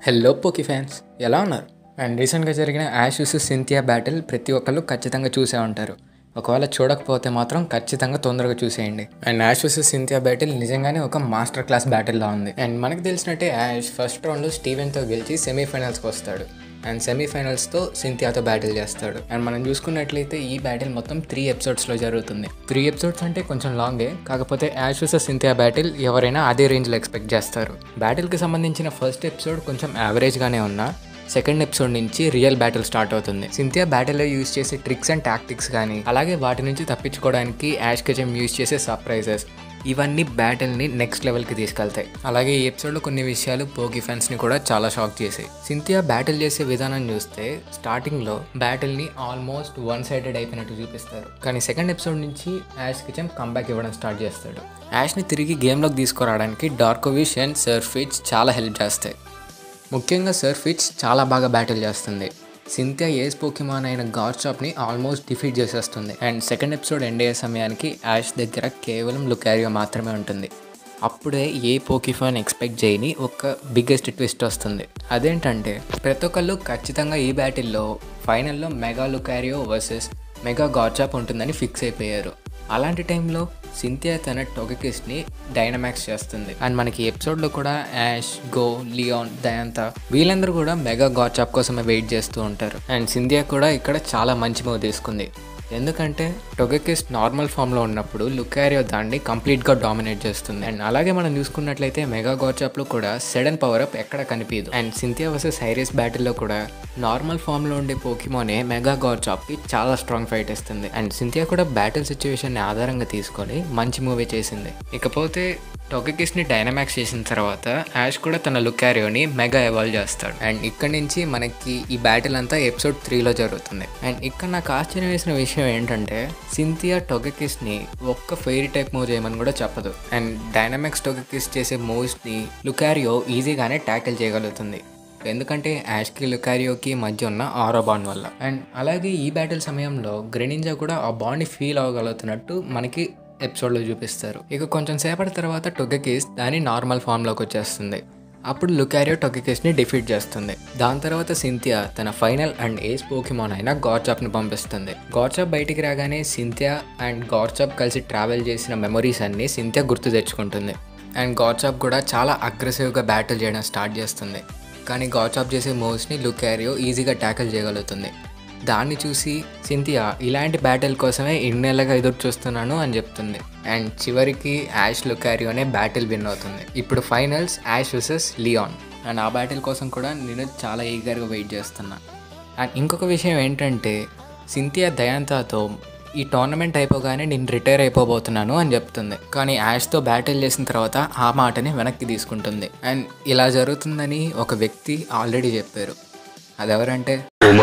Hello పోకీ fans, ఎలా ఉన్నారు? And రీసెంట్గా జరిగిన యాష్ వర్సెస్ సింథియా బ్యాటిల్ ప్రతి ఒక్కళ్ళు ఖచ్చితంగా చూసే ఉంటారు. ఒకవేళ చూడకపోతే మాత్రం ఖచ్చితంగా తొందరగా చూసేయండి. And Ash versus Cynthia battle నిజంగానే ఒక మాస్టర్ క్లాస్ బ్యాటిల్లా ఉంది. అండ్ మనకు తెలిసినట్టే యాష్ ఫస్ట్ రౌండ్లో స్టీవెన్తో గెలిచి సెమీఫైనల్స్కి వస్తాడు. అండ్ సెమీఫైనల్స్తో సింథియాతో బ్యాటిల్ చేస్తాడు. అండ్ మనం చూసుకున్నట్లయితే ఈ బ్యాటిల్ మొత్తం 3 ఎపిసోడ్స్లో జరుగుతుంది. 3 ఎపిసోడ్స్ అంటే కొంచెం లాంగే, కాకపోతే యాష్ వర్సెస్ సింథియా బ్యాటిల్ ఎవరైనా అదే రేంజ్లో ఎక్స్పెక్ట్ చేస్తారు. బ్యాటిల్కి సంబంధించిన ఫస్ట్ ఎపిసోడ్ కొంచెం యావరేజ్గానే ఉన్నా సెకండ్ ఎపిసోడ్ నుంచి రియల్ బ్యాటిల్ స్టార్ట్ అవుతుంది. సింథియా బ్యాటిల్లో యూజ్ చేసే ట్రిక్స్ అండ్ టాక్టిక్స్ కానీ, అలాగే వాటి నుంచి తప్పించుకోవడానికి యాష్ కెచెమ్ యూజ్ చేసే సర్ప్రైజెస్, ఇవన్నీ బ్యాటిల్ని నెక్స్ట్ లెవెల్కి తీసుకెళ్తాయి. అలాగే ఈ ఎపిసోడ్లో కొన్ని విషయాలు పోకీ ఫ్యాన్స్ని కూడా చాలా షాక్ చేసాయి. సింథియా బ్యాటిల్ చేసే విధానం చూస్తే స్టార్టింగ్లో బ్యాటిల్ని ఆల్మోస్ట్ వన్ సైడెడ్ అయిపోయినట్టు చూపిస్తారు. కానీ సెకండ్ ఎపిసోడ్ నుంచి యాష్ కెచెమ్ కంబ్యాక్ ఇవ్వడం స్టార్ట్ చేస్తాడు. యాష్ని తిరిగి గేమ్లోకి తీసుకురావడానికి డార్కోవిష్ అండ్ సర్ఫిచ్ చాలా హెల్ప్ చేస్తాయి. ముఖ్యంగా సర్ఫిచ్ చాలా బాగా బ్యాటిల్ చేస్తుంది. సింథియా ఏస్ పోకీమాన్ అయిన గార్చాప్ని ఆల్మోస్ట్ డిఫీట్ చేసేస్తుంది. అండ్ సెకండ్ ఎపిసోడ్ ఎండ్ అయ్యే సమయానికి యాష్ దగ్గర కేవలం లుకారియో మాత్రమే ఉంటుంది. అప్పుడే ఏ పోకీఫాన్ ఎక్స్పెక్ట్ చేయని ఒక బిగ్గెస్ట్ ట్విస్ట్ వస్తుంది. అదేంటంటే ప్రతి ఒక్కళ్ళు ఖచ్చితంగా ఈ బ్యాటిల్లో ఫైనల్లో mega Lucario versus mega Garchomp ఉంటుందని ఫిక్స్ అయిపోయారు. అలాంటి టైంలో సింథియా తన టొగెకిస్ని డైనమాక్స్ చేస్తుంది. అండ్ మనకి ఎపిసోడ్లో కూడా యాష్, గో, లియాన్, దయాంతా వీళ్ళందరూ కూడా మెగా గార్చాప్ కోసమే వెయిట్ చేస్తూ ఉంటారు. అండ్ సింథియా కూడా ఇక్కడ చాలా మంచి మూవ్ తీసుకుంది. ఎందుకంటే టొగెకిస్ నార్మల్ ఫామ్లో ఉన్నప్పుడు లుకారియో దాన్ని కంప్లీట్గా డామినేట్ చేస్తుంది. అండ్ అలాగే మనం చూసుకున్నట్లయితే మెగా గార్చాప్లో కూడా సడన్ పవర్ అప్ ఎక్కడ కనిపించదు. అండ్ సింథియా వర్సెస్ హైరేస్ బ్యాటిల్లో కూడా నార్మల్ ఫామ్లో ఉండే పోకీమోనే మెగా గార్చాప్కి చాలా స్ట్రాంగ్ ఫైట్ ఇస్తుంది. అండ్ సింథియా కూడా బ్యాటిల్ సిచ్యువేషన్ని ఆధారంగా తీసుకొని మంచి మూవీ చేసింది. ఇకపోతే టొగెకిస్ని డైనమాక్స్ చేసిన తర్వాత యాష్ కూడా తన లుకారియోని మెగా ఎవాల్వ్ చేస్తాడు. అండ్ ఇక్కడ నుంచి మనకి ఈ బ్యాటిల్ అంతా ఎపిసోడ్ 3లో జరుగుతుంది. అండ్ ఇక్కడ నాకు ఆశ్చర్యం వేసిన విషయం ఏంటంటే సింథియా టొగెకిస్ని ఒక్క ఫెయిరీ టైప్ మూవ్ చేయమని కూడా చెప్పదు. అండ్ డైనమాక్స్ టొగెకిస్ చేసే మూవ్స్ని లుకారియో ఈజీగానే ట్యాకిల్ చేయగలుగుతుంది. ఎందుకంటే యాష్కి లుకారియోకి మధ్య ఉన్న ఆరో బాండ్ వల్ల. అండ్ అలాగే ఈ బ్యాటిల్ సమయంలో గ్రెనింజా కూడా ఆ బాండ్ని ఫీల్ అవ్వగలుగుతున్నట్టు మనకి ఎపిసోడ్లో చూపిస్తారు. ఇక కొంచెం సేపటి తర్వాత టొగెకిస్ దాని నార్మల్ ఫామ్లోకి వచ్చేస్తుంది. అప్పుడు లుకారియో టొగెకిస్ని డిఫీట్ చేస్తుంది. దాని తర్వాత సింథియా తన ఫైనల్ అండ్ ఏస్ పోకీమాన్ అయిన గార్చాప్ని పంపిస్తుంది. గార్చాప్ బయటికి రాగానే సింథియా అండ్ గార్చాప్ కలిసి ట్రావెల్ చేసిన మెమరీస్ అన్ని సింథియా గుర్తు తెచ్చుకుంటుంది. అండ్ గార్చాప్ కూడా చాలా అగ్రెసివ్గా బ్యాటిల్ చేయడం స్టార్ట్ చేస్తుంది. కానీ గార్చాప్ చేసే మూవ్స్ని లుకారియో ఈజీగా ట్యాకిల్ చేయగలుగుతుంది. దాన్ని చూసి సింథియా ఇలాంటి బ్యాటిల్ కోసమే ఇన్నేళ్ళగా ఎదురు చూస్తున్నాను అని చెప్తుంది. అండ్ చివరికి యాష్ లుకారియోనే బ్యాటిల్ విన్ అవుతుంది. ఇప్పుడు finals Ash versus Leon. And ఆ బ్యాటిల్ కోసం కూడా నేను చాలా ఈగర్గా వెయిట్ చేస్తున్నా. అండ్ ఇంకొక విషయం ఏంటంటే సింథియా దయాంతాతో ఈ టోర్నమెంట్ అయిపోగానే నేను రిటైర్ అయిపోబోతున్నాను అని చెప్తుంది. కానీ యాష్తో బ్యాటిల్ చేసిన తర్వాత ఆ మాటని వెనక్కి తీసుకుంటుంది. అండ్ ఇలా జరుగుతుందని ఒక వ్యక్తి ఆల్రెడీ చెప్పారు. అదెవరంటే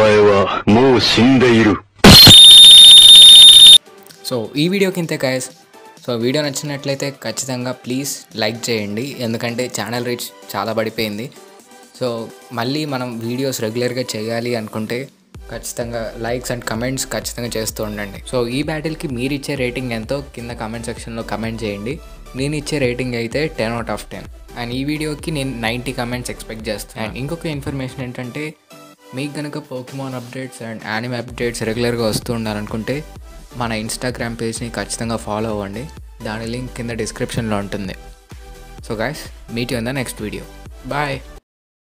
సో ఈ వీడియోకి ఇంతే గైస్. సో వీడియో నచ్చినట్లయితే ఖచ్చితంగా ప్లీజ్ లైక్ చేయండి. ఎందుకంటే ఛానల్ రీచ్ చాలా పడిపోయింది. సో మళ్ళీ మనం వీడియోస్ రెగ్యులర్గా చేయాలి అనుకుంటే ఖచ్చితంగా లైక్స్ అండ్ కమెంట్స్ ఖచ్చితంగా చేస్తూ ఉండండి. సో ఈ బ్యాటిల్కి మీరు ఇచ్చే రేటింగ్ ఎంతో కింద కామెంట్ సెక్షన్లో కమెంట్ చేయండి. నేను ఇచ్చే రేటింగ్ అయితే 10/10. అండ్ ఈ వీడియోకి నేను 90 కమెంట్స్ ఎక్స్పెక్ట్ చేస్తాను. అండ్ ఇంకొక ఇన్ఫర్మేషన్ ఏంటంటే మీకు కనుక Pokemon updates and anime updates రెగ్యులర్గా వస్తూ ఉండాలనుకుంటే మన ఇన్స్టాగ్రామ్ పేజ్ని ఖచ్చితంగా ఫాలో అవ్వండి. దాని లింక్ కింద డిస్క్రిప్షన్లో ఉంటుంది. So guys, meet you in the next video. Bye.